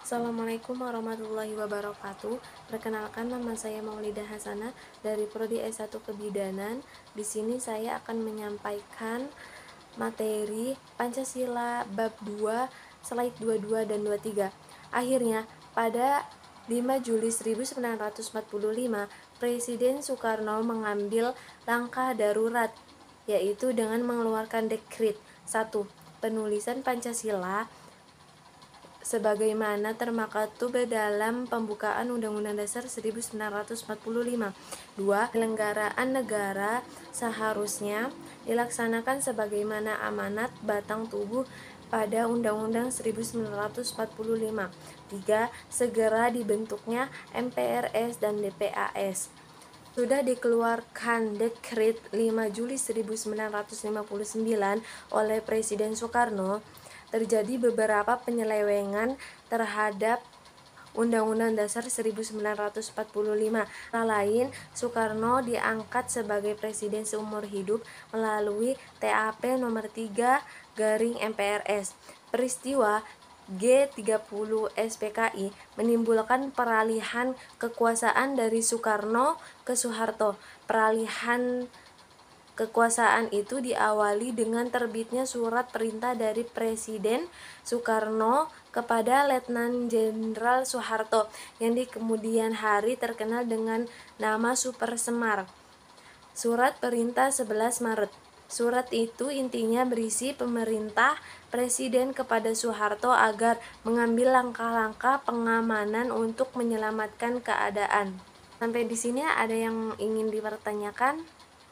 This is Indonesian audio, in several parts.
Assalamualaikum warahmatullahi wabarakatuh. Perkenalkan, nama saya Maulidah Hasanah dari Prodi S1 Kebidanan. Di sini saya akan menyampaikan materi Pancasila bab 2, slide 22 dan 23. Akhirnya, pada 5 Juli 1945, Presiden Soekarno mengambil langkah darurat, yaitu dengan mengeluarkan dekret 1. Penulisan Pancasila sebagaimana termaktub dalam pembukaan Undang-Undang Dasar 1945. 2. Penyelenggaraan negara seharusnya dilaksanakan sebagaimana amanat batang tubuh pada Undang-Undang 1945. 3. Segera dibentuknya MPRS dan DPAS. Sudah dikeluarkan Dekret 5 Juli 1959 oleh Presiden Soekarno, terjadi beberapa penyelewengan terhadap Undang-Undang Dasar 1945. Antara lain, Soekarno diangkat sebagai presiden seumur hidup melalui TAP nomor 3 garing MPRS. Peristiwa G30 SPKI menimbulkan peralihan kekuasaan dari Soekarno ke Soeharto. Peralihan kekuasaan itu diawali dengan terbitnya surat perintah dari Presiden Soekarno kepada Letnan Jenderal Soeharto yang di kemudian hari terkenal dengan nama Super Semar. Surat perintah 11 Maret. Surat itu intinya berisi pemerintah Presiden kepada Soeharto agar mengambil langkah-langkah pengamanan untuk menyelamatkan keadaan. Sampai di sini ada yang ingin dipertanyakan?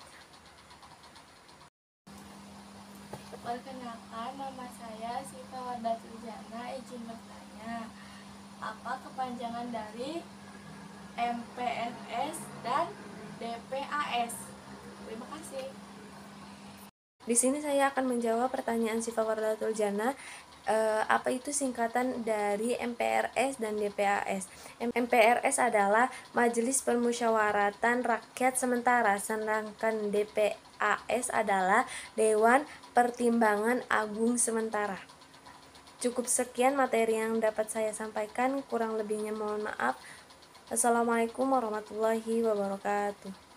Perkenalkan, nama saya Syifa Wardatul Jana. Izin bertanya, apa kepanjangan dari MPRS dan DPAS? Terima kasih. Di sini saya akan menjawab pertanyaan Syifa Wardatul Jana. Apa itu singkatan dari MPRS dan DPAS? MPRS adalah Majelis Permusyawaratan Rakyat Sementara, sedangkan DPAS adalah Dewan Pertimbangan Agung Sementara. Cukup sekian materi yang dapat saya sampaikan, kurang lebihnya mohon maaf. Assalamualaikum warahmatullahi wabarakatuh.